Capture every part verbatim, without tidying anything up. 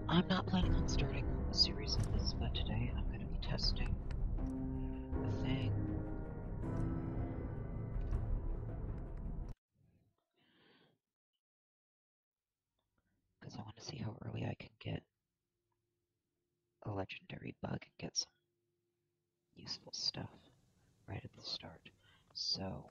I'm not planning on starting a series of this, but today I'm going to be testing a thing. Because I want to see how early I can get a legendary bug and get some useful stuff right at the start. So,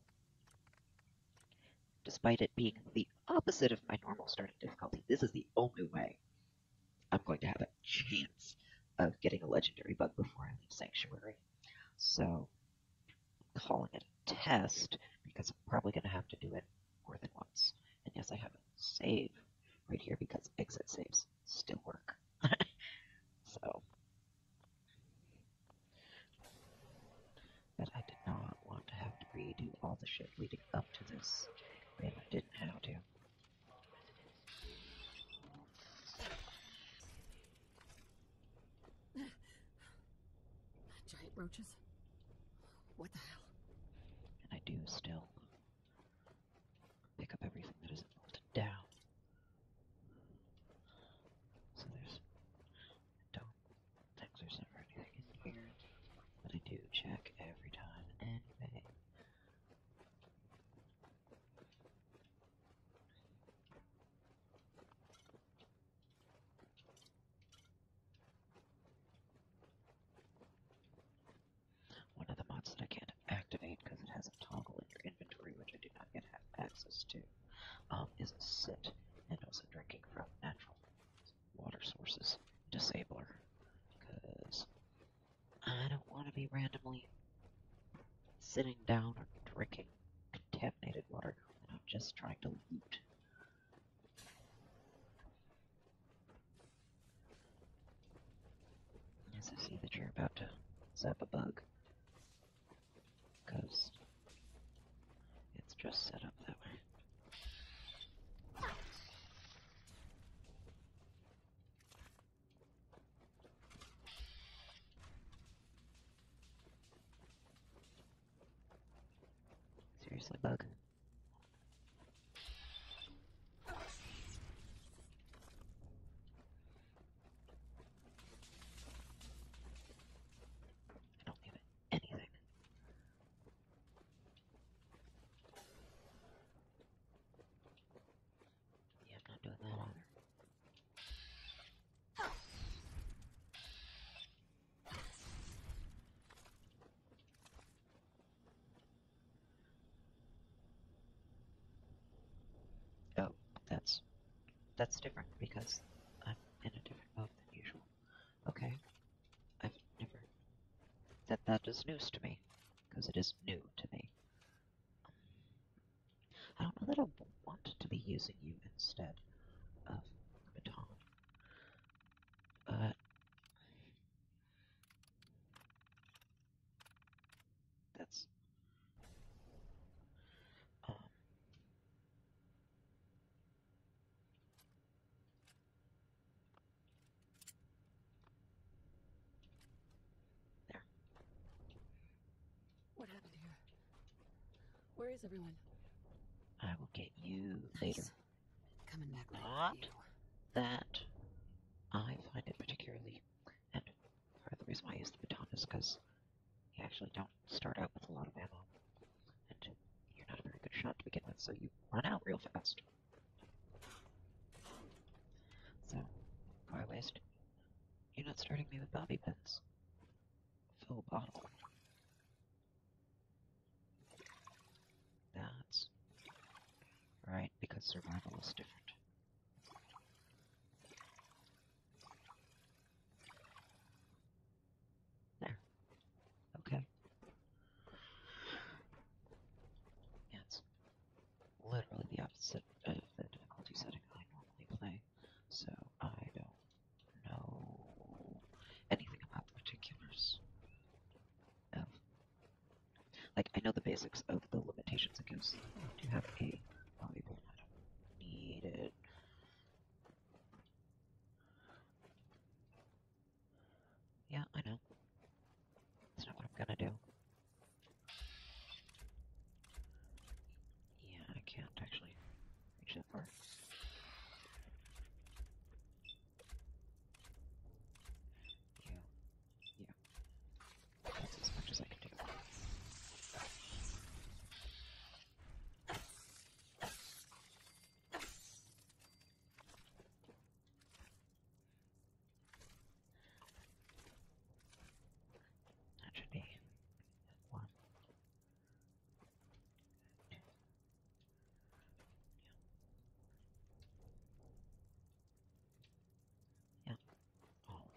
despite it being the opposite of my normal starting difficulty, this is the only way I'm going to have a chance of getting a legendary bug before I leave Sanctuary. So, I'm calling it a test because I'm probably going to have to do it more than once. And yes, I have a save right here because exit saves still work. So, but I did not want to have to redo all the shit leading up to this if I didn't have to. Giant roaches? What the hell? And I do still pick up everything that isn't bolted down. So there's, I don't think there's ever anything in here, but I do check every time anyway. One of the mods that I can't activate because it has a toggle in your inventory, which I do not yet have access to, um, is a sit, and also drinking from natural water sources disabler, because I don't want to be randomly sitting down or drinking contaminated water when I'm just trying to loot. As I see that you're about to zap a bug, because it's just set up that way. Seriously, bug? I don't give it anything. Yeah, I'm not doing that either. Oh, that's that's different because I'm in a different mode than usual. Okay, I've never that that is news to me because it is new to me. I don't know that I want to be using you instead of baton, but that's um. There. What happened here? Where is everyone? I will get you Nice. later. Coming back later Not for you. that I find it particularly, and part of the reason why I use the baton is because you actually don't start out with a lot of ammo, and you're not a very good shot to begin with, so you run out real fast. So, why waste? You're not starting me with bobby pins. Full bottle. That's right, because survival is different. There. Okay. Yeah, it's literally the opposite of the difficulty setting I normally play, so I don't know anything about the particulars of. Like, I know the basics of the limitations it gives to have a bobby pin. I don't need it. Yeah, I know. That's not what I'm gonna do. Yeah, I can't actually reach that far.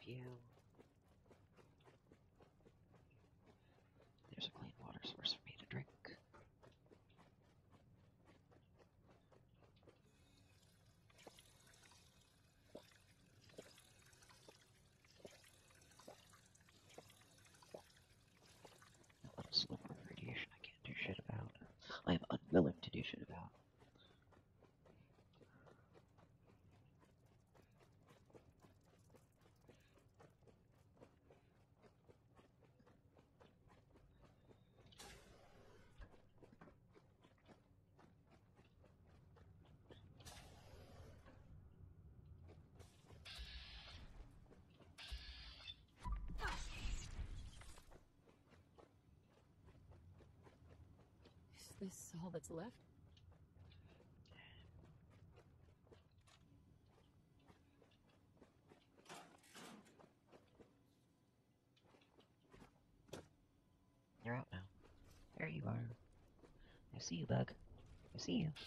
you. There's a clean water source for me to drink. A little sliver of radiation I can't do shit about. I am unwilling to do shit about. Is this all that's left? You're out now. There you are. I see you, Bug. I see you.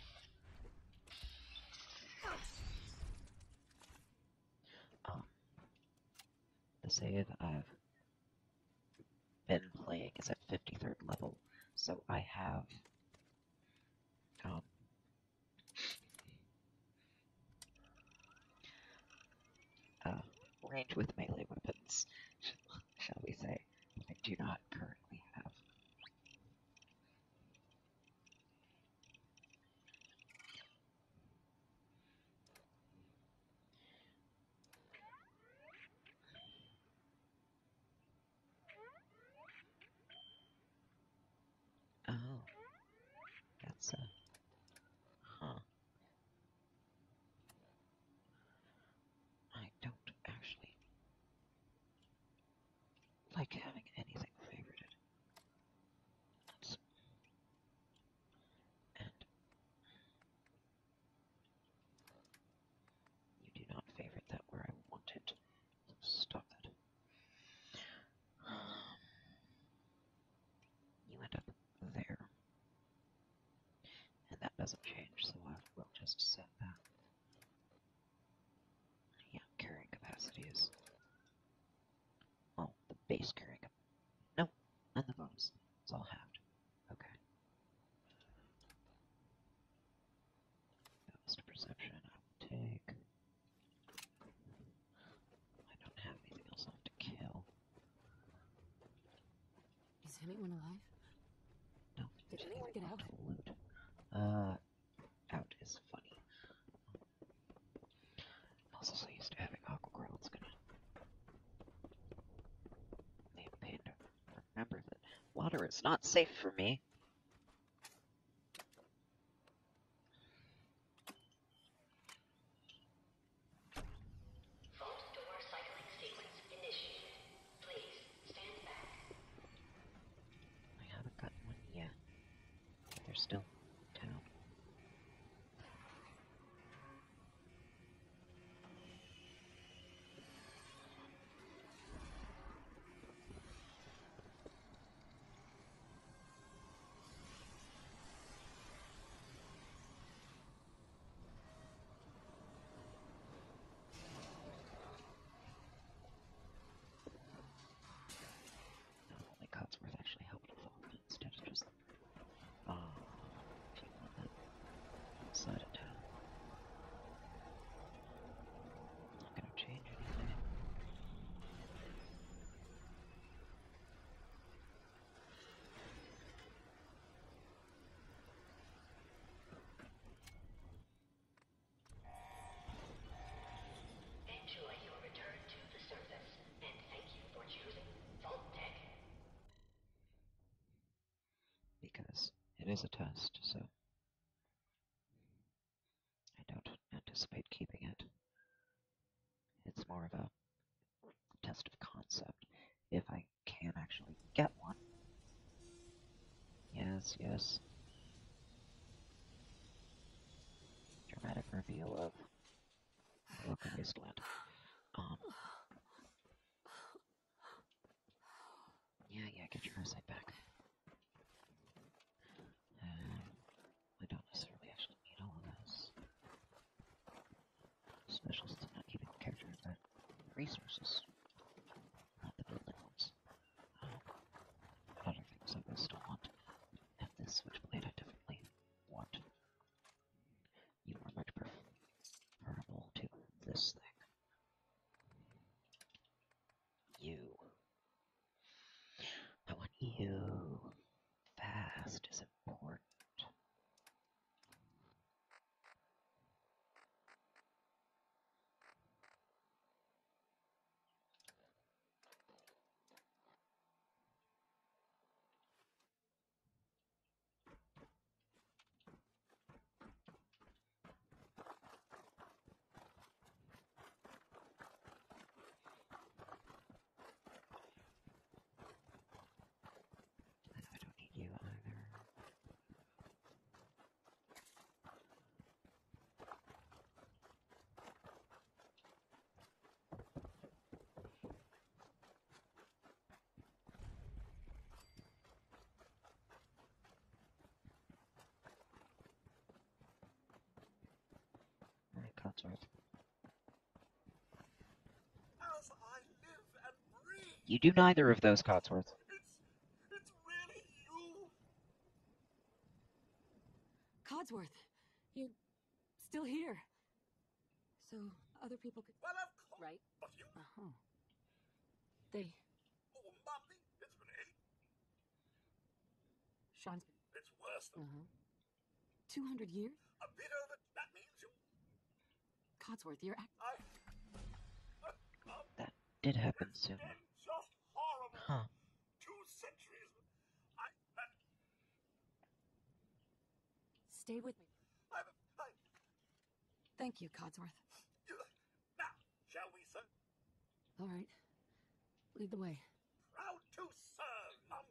Um, the save I've been playing is at fifty-third level, so I have um, uh, range with melee weapons, shall we say. I do not currently have. Oh, that's a... huh. I don't actually like having anything favorited. That's... and you do not favorite that where I want it. Stop it. You end up there. And that doesn't change, so I will just set that. Yeah, carrying capacity is... well, the base carrying... no, and the bonus. It's all halved. Okay. Bonus to perception I will take. I don't have anything else left to kill. Is anyone alive? No. Did anyone get out? Loot. Uh, out is funny. I'm also so used to having Aqua Girl, it's gonna be a pain to remember that water is not safe for me. Vault door cycling sequence initiated. Please stand back. I haven't gotten one yet. They're still in town. Not only Codsworth actually helped with all of it instead of just uh, people on that side of town. Not gonna change anything. Enjoy your return to the surface, and thank you for choosing Vault Tech. Because it is a test, so I don't anticipate keeping it. It's more of a test of concept. If I can actually get one. Yes, yes. Dramatic reveal of Welcome Wasteland. Um. Yeah, yeah, get your eyesight back. Um, I don't necessarily actually need all of this. Specials to not keeping the character, but resources. Codsworth. As I live and breathe. You do neither of those, Codsworth. It's, it's really you. Codsworth, you're still here. So other people could. Well, of course. Right? But you. Uh huh. They. Oh, Mummy, it's been eight. Sean's. It's worse than Uh huh. Two hundred years? a bit over. That means you. Codsworth, you're act. I. Uh, um, That did happen it's sooner. been just horrible. Huh. Two centuries. I. I. Stay with me. I. I Thank you, Codsworth. you, now, shall we, sir? All right. Lead the way. Proud to serve, Mum.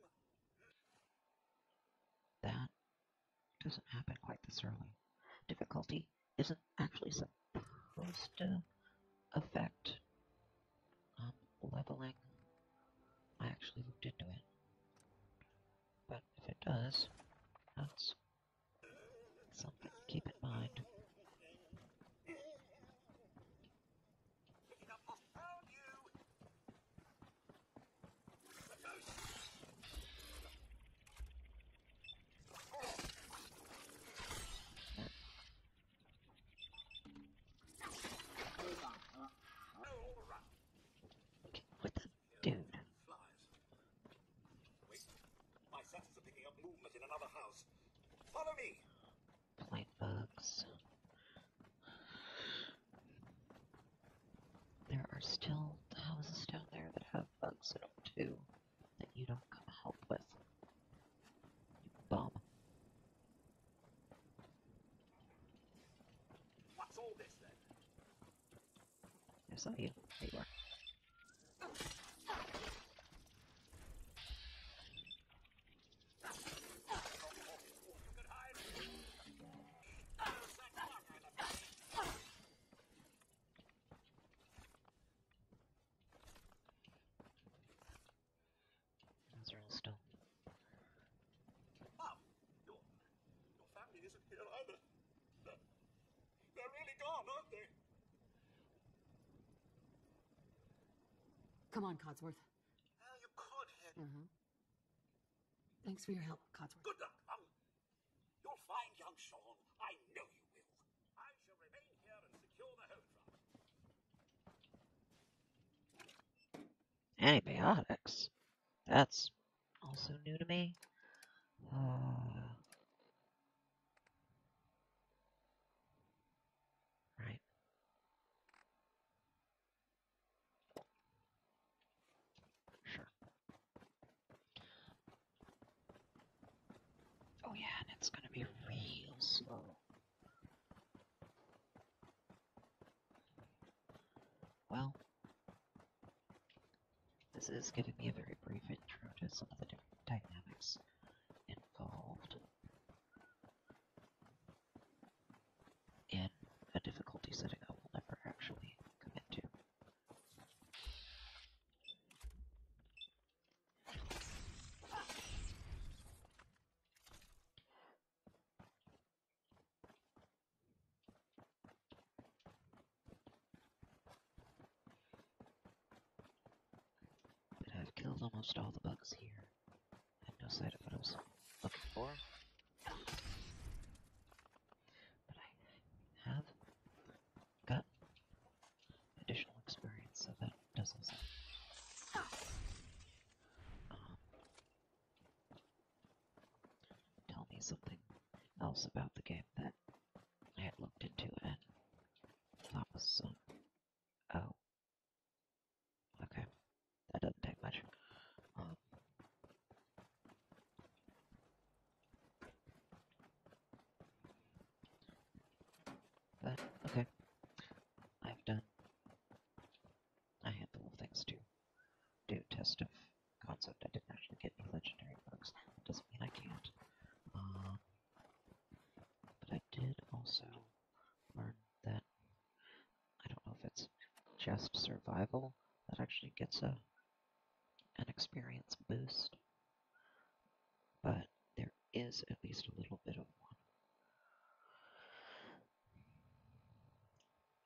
That doesn't happen quite this early. Difficulty isn't actually supposed to affect um, leveling. I actually looked into it. But if it does, that's something to keep in mind. Picking up off found you. All right. With the dude. Flies. Wait. My senses are picking up movement in another house. Follow me. Plain bugs. There are still houses down there that have bugs in them too, that you don't come help with. You bum. What's all this then? I saw you. There you are. You can hide. Those are all still. Mom, your, your family isn't here either. They're, they're really gone, aren't they? Come on, Codsworth. Well, you could head. Uh huh. Thanks for your help, Codsworth. Good luck, Mum. You'll find young Sean. I know you will. I shall remain here and secure the home front. Antibiotics? That's also new to me. Uh, right. Sure. Oh yeah, and it's gonna be real slow. Well, this is giving me a very brief intro to some of the different dynamics involved in a difficulty setting I will never actually commit to. But I've killed almost all the bugs here, and no sight of what I was looking for. But I have got additional experience, so that does also. Um, tell me something else about the game that I had looked into and thought was um, oh. Okay. That doesn't take much. Um, but, okay. I've done a handful of things to do test of concept. I didn't actually get any legendary bugs. That doesn't mean I can't. Um, but I did also learn that I don't know if it's just survival that actually gets a an experience boost, but there is at least a little bit of one.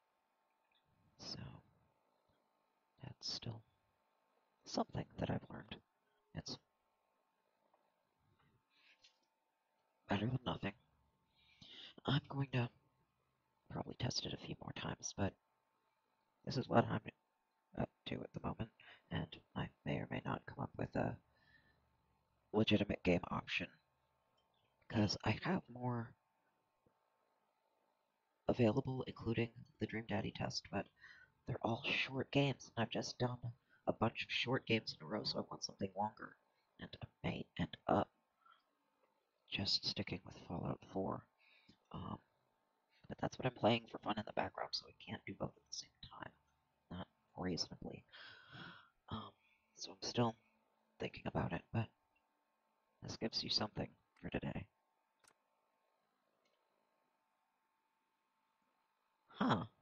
still something that I've learned. It's better than nothing. I'm going to probably test it a few more times, but this is what I'm up to at the moment, and I may or may not come up with a legitimate game option, because I have more available, including the Dream Daddy test, but they're all short games, and I've just done a bunch of short games in a row, so I want something longer, and I may end up just sticking with Fallout four. Um, but that's what I'm playing for fun in the background, so I can't do both at the same time. Not reasonably. Um, so I'm still thinking about it, but this gives you something for today. Huh.